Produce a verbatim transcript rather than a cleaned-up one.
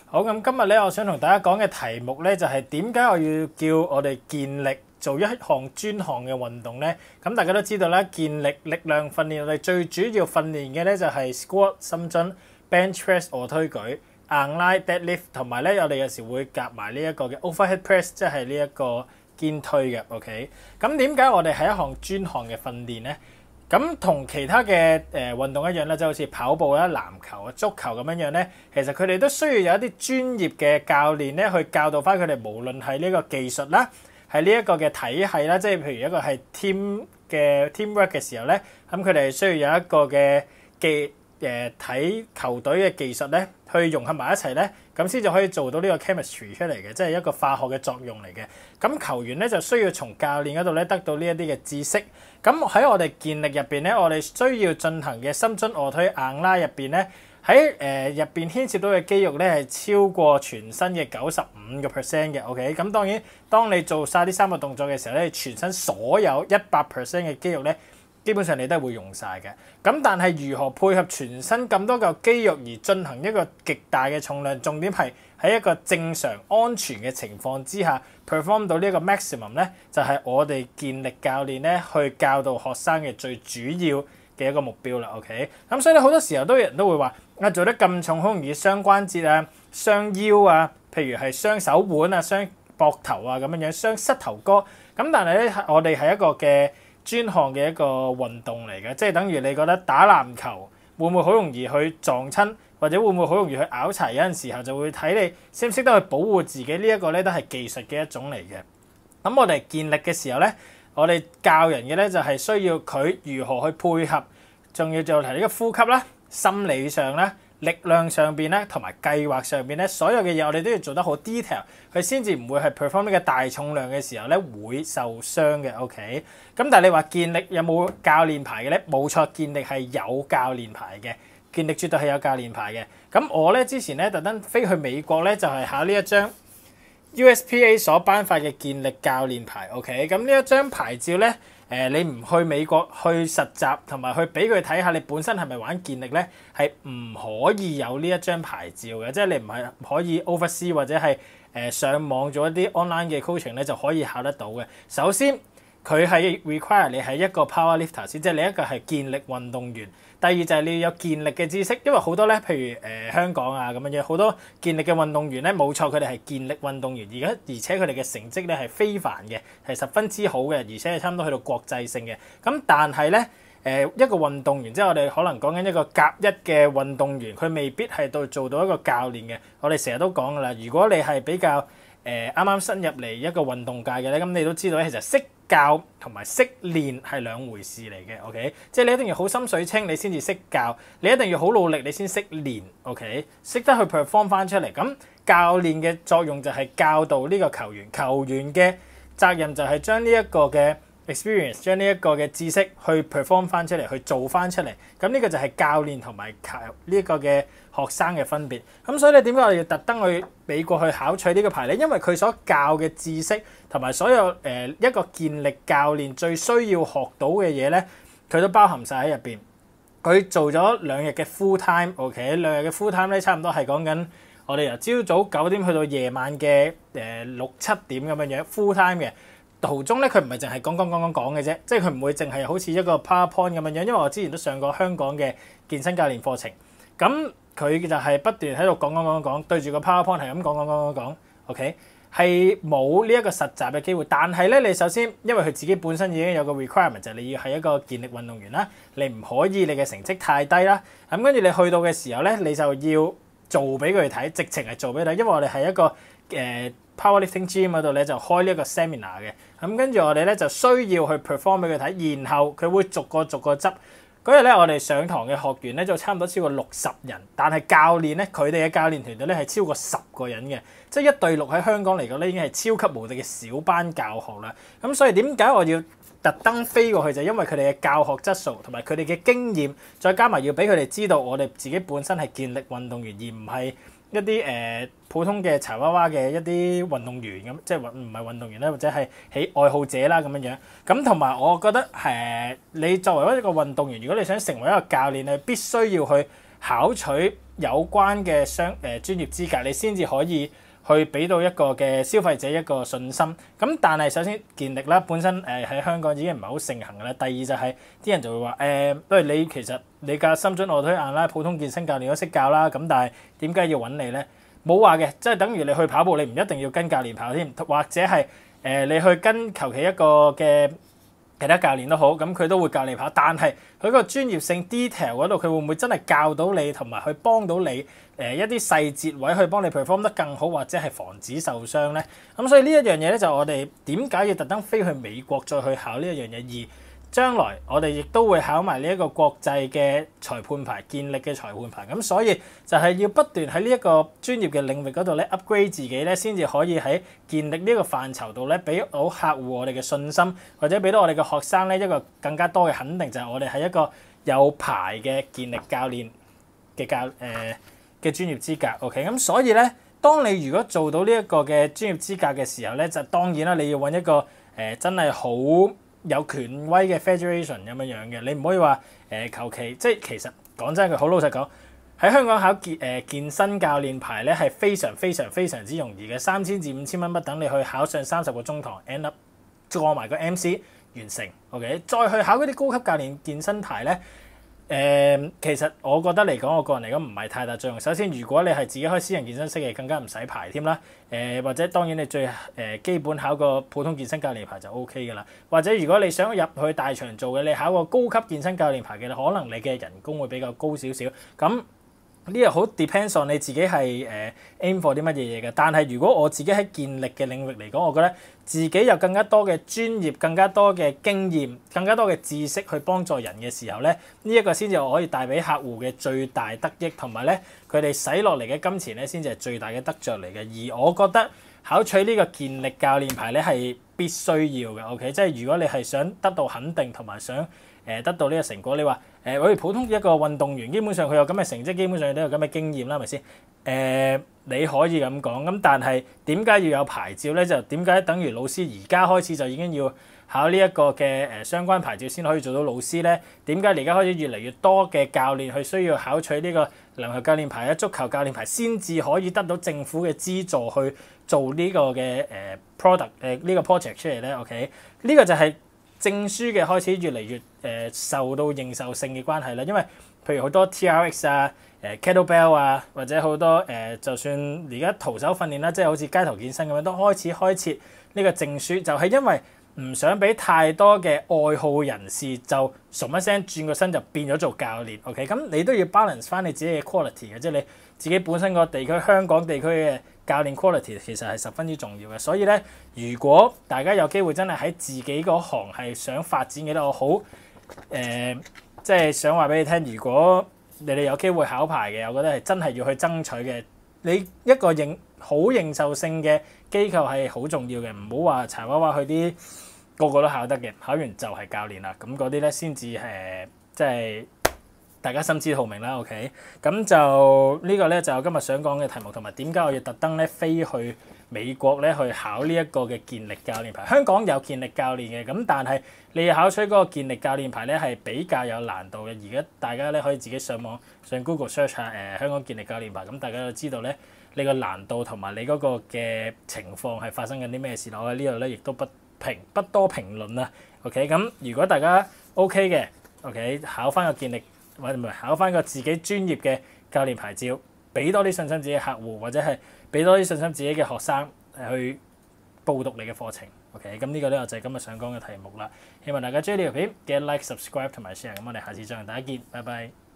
好，咁今日咧，我想同大家講嘅題目咧，就係點解我要叫我哋健力做一項專項嘅運動咧？咁大家都知道啦，健力力量訓練我哋最主要訓練嘅咧就係 squat 深蹲、bench press 卧推舉、硬拉 deadlift， 同埋咧我哋有時會夾埋呢一個嘅 overhead press， 即係呢一個肩推嘅。OK，咁點解我哋係一項專項嘅訓練咧？咁同其他嘅誒、呃、運動一樣咧，即係好似跑步啦、籃球啊、足球咁樣樣咧，其實佢哋都需要有一啲專業嘅教練咧，去教導翻佢哋，無論係呢個技術啦，係呢一個嘅體系啦，即係譬如一個係 team 嘅 teamwork 嘅時候咧，咁佢哋需要有一個嘅技誒睇球隊嘅技術咧，去融合埋一齊咧，咁先至可以做到呢個 chemistry 出嚟嘅，即係一個化學嘅作用嚟嘅。咁球員咧就需要從教練嗰度咧得到呢一啲嘅知識。咁喺我哋健力入邊咧，我哋需要進行嘅深蹲、卧推、硬拉入邊咧，喺誒入邊牽涉到嘅肌肉咧係超過全身嘅九十五個 percent 嘅。OK，咁當然當你做晒呢三個動作嘅時候咧，全身所有一百 percent 嘅肌肉咧，基本上你都係會用晒嘅。咁但係如何配合全身咁多嚿肌肉而進行一個極大嘅重量，重點係喺一個正常安全嘅情況之下 perform 到呢個 maximum 咧，就係我哋健力教練咧去教導學生嘅最主要嘅一個目標啦。OK，咁所以咧好多時候都有人都會話啊，做得咁重好容易傷關節啊、傷腰啊，譬如係傷手腕啊、傷膊頭啊咁樣樣、傷膝頭哥。咁但係咧，我哋係一個嘅專項嘅一個運動嚟嘅，即係等於你覺得打籃球會唔會好容易去撞親，或者會唔會好容易去拗柴？有陣時候就會睇你識唔識得去保護自己，呢一個咧都係技術嘅一種嚟嘅。咁我哋健力嘅時候咧，我哋教人嘅咧就係需要佢如何去配合，仲要做提呢個呼吸啦、心理上啦、力量上邊咧，同埋計劃上邊咧，所有嘅嘢我哋都要做得好 detail， 佢先至唔會係 perform 呢個大重量嘅時候咧會受傷嘅。OK，咁但係你話健力有冇教練牌嘅咧？冇錯，健力係有教練牌嘅，健力絕對係有教練牌嘅。咁我咧之前咧特登飛去美國咧，就係考呢一張 U S P A 所頒發嘅健力教練牌。OK，咁呢一張牌照咧。誒、呃，你唔去美國去實習，同埋去俾佢睇下你本身係咪玩健力咧，係唔可以有呢一張牌照嘅，即係你唔係可以 oversee 或者係誒、呃、上網做一啲 online 嘅 coaching 咧就可以考得到嘅。首先，佢係 require 你係一個 power lifter 先，即係你一個係健力運動員。第二就係你要有健力嘅知識，因為好多咧，譬如誒、呃、香港啊咁樣樣，好多健力嘅運動員咧，冇錯，佢哋係健力運動員，而家而且佢哋嘅成績咧係非凡嘅，係十分之好嘅，而且係差唔多去到國際性嘅。咁但係咧誒一個運動員，即係我哋可能講緊一個甲一嘅運動員，佢未必係到做到一個教練嘅。我哋成日都講噶啦，如果你係比較誒啱啱新入嚟一個運動界嘅咧，咁你都知道咧，其實識教同埋識練係兩回事嚟嘅。OK， 即係你一定要好心水清，你先至識教；你一定要好努力，你先識練。OK， 識得去 perform 翻出嚟。咁教練嘅作用就係教導呢個球員，球員嘅責任就係將呢一個嘅 experience， 將呢一個嘅知識去 perform 翻出嚟，去做翻出嚟。咁呢個就係教練同埋球呢一個嘅學生嘅分別。咁所以咧，點解我哋要特登去美國去考取呢個牌咧？因為佢所教嘅知識同埋所有誒、呃、一個健力教練最需要學到嘅嘢咧，佢都包含晒喺入邊。佢做咗兩日嘅 full time，OK， 兩日嘅 full time 咧，差唔多係講緊我哋由朝早九點去到夜晚嘅誒六七點咁樣樣 full time 嘅。途中咧，佢唔係淨係講講講講講嘅啫，即係佢唔會淨係好似一個 PowerPoint 咁樣樣。因為我之前都上過香港嘅健身教練課程，咁佢就係不斷喺度講講講講，對住個 PowerPoint 係咁講講講講講 ，OK， 係冇呢一個實習嘅機會。但係咧，你首先因為佢自己本身已經有個 requirement，就係你要係一個健力運動員啦，你唔可以你嘅成績太低啦。咁跟住你去到嘅時候咧，你就要做俾佢睇，直情係做俾佢睇，因為我哋係一個誒、呃、powerlifting gym 嗰度咧就開呢一個 seminar 嘅。咁跟住我哋咧就需要去 perform 俾佢睇，然後佢會逐個逐個執。嗰日咧，我哋上堂嘅學員咧就差唔多超過六十人，但係教練咧，佢哋嘅教練團隊咧係超過十個人嘅，即係一對六喺香港嚟講咧已經係超級無敵嘅小班教學啦。咁所以點解我要特登飛過去，就因為佢哋嘅教學質素同埋佢哋嘅經驗，再加埋要俾佢哋知道我哋自己本身係健力運動員，而唔係一啲誒、呃、普通嘅柴娃娃嘅一啲運動員咁，即係唔係運動員咧，或者係喜愛好者啦咁樣樣。咁同埋我覺得誒、呃，你作為一個運動員，如果你想成為一個教練，你必須要去考取有關嘅商誒、呃、專業資格，你先至可以去俾到一個嘅消費者一個信心。咁但係首先健力啦，本身誒喺、呃、香港已經唔係好盛行㗎啦。第二就係、是、啲人就會話誒，不、呃、如你其實你教深蹲臥推硬拉，普通健身教練都識教啦。咁但係點解要揾你咧？冇話嘅，即係等於你去跑步，你唔一定要跟教練跑添，或者係誒、呃、你去跟求其一個嘅其他教練都好，咁佢都會教你跑。但係佢個專業性 detail 嗰度，佢會唔會真係教到你，同埋去幫到你誒、呃、一啲細節位去幫你 perform 得更好，或者係防止受傷咧？咁所以呢一樣嘢咧，就我哋點解要特登飛去美國再去考呢一樣嘢？而將來我哋亦都會考埋呢一個國際嘅裁判牌，健力嘅裁判牌。咁所以就係要不斷喺呢一個專業嘅領域嗰度咧 upgrade 自己咧，先至可以喺健力呢個範疇度咧，俾到客戶我哋嘅信心，或者俾到我哋嘅學生咧一個更加多嘅肯定，就係、是、我哋係一個有牌嘅健力教練嘅教誒嘅、呃、專業資格。OK，咁所以咧，當你如果做到呢一個嘅專業資格嘅時候咧，就當然啦，你要揾一個誒、呃、真係好有權威嘅 federation 咁樣樣嘅，你唔可以話誒求其，即係其實講真句，好老實講，喺香港考健誒、呃、健身教練牌咧係非常非常非常之容易嘅，三千至五千蚊不等，你去考上三十個鐘堂 end up 過埋個 M C 完成 ，OK， 再去考嗰啲高級教練健身牌咧。誒、呃，其實我覺得嚟講，我個人嚟講唔係太大作用。首先，如果你係自己開私人健身室嘅，更加唔使牌添啦。誒、呃，或者當然你最誒、呃、基本考個普通健身教練牌就 O K 㗎啦。或者如果你想入去大場做嘅，你考個高級健身教練牌嘅，可能你嘅人工會比較高少少。咁呢個好 depends on 你自己係誒、呃、aim for 啲乜嘢嘢嘅。但係如果我自己喺健力嘅領域嚟講，我覺得自己有更加多嘅專業、更加多嘅經驗、更加多嘅知識去幫助人嘅時候咧，呢、這、一個先至可以帶俾客戶嘅最大得益，同埋咧佢哋使落嚟嘅金錢咧先至係最大嘅得着嚟嘅。而我覺得考取呢個健力教練牌咧係必須要嘅。OK，即係如果你係想得到肯定同埋想誒、呃、得到呢個成果，你話誒我哋普通一個運動員，基本上佢有咁嘅成績，基本上都有咁嘅經驗啦，係咪先？誒、呃、你可以咁講，咁但係點解要有牌照咧？就點解等於老師而家開始就已經要考呢一個嘅誒相關牌照先可以做到老師咧？點解而家開始越嚟越多嘅教練去需要考取呢個籃球教練牌啊、足球教練牌，先至可以得到政府嘅資助去做呢個嘅誒 product 誒呢個 project 出嚟咧？OK，呢個就係證書嘅開始越嚟越誒、呃、受到認受性嘅關係啦。因為譬如好多 T R X 啊、誒、呃、kettlebell 啊，或者好多誒、呃，就算而家徒手訓練啦，即係好似街頭健身咁樣，都開始開設呢個證書，就係、是、因為唔想俾太多嘅愛好人士就唰一聲轉個身就變咗做教練。OK，咁你都要 balance 翻你自己嘅 quality 嘅，即係你自己本身個地區香港地區嘅教練 quality 其實係十分之重要嘅。所以咧，如果大家有機會真係喺自己嗰行係想發展嘅咧，我好誒、呃，即係想話俾你聽，如果你哋有機會考牌嘅，我覺得係真係要去爭取嘅。你一個認好認受性嘅機構係好重要嘅，唔好話柴娃娃去啲個個都考得嘅，考完就係教練啦。咁嗰啲咧先至誒，即係大家心知肚明啦。OK，咁就、這個、呢個咧就今日想講嘅題目，同埋點解我要特登咧飛去美國咧去考呢一個嘅健力教練牌。香港有健力教練嘅，咁但係你要考取嗰個健力教練牌咧係比較有難度嘅。而家大家咧可以自己上網上 Google search 下誒、呃、香港健力教練牌，咁大家就知道咧你個難度同埋你嗰個嘅情況係發生緊啲咩事啦。我喺呢度咧亦都不評不多評論啦。OK，咁如果大家 OK 嘅 OK 考翻個健力或者唔係考翻個自己專業嘅教練牌照，俾多啲信心自己嘅客戶，或者係俾多啲信心自己嘅學生去報讀你嘅課程。OK，咁呢個咧就係今日想講嘅題目啦。希望大家中意呢條片，記得 like、subscribe 同埋 share。咁我哋下次再同大家見，拜拜。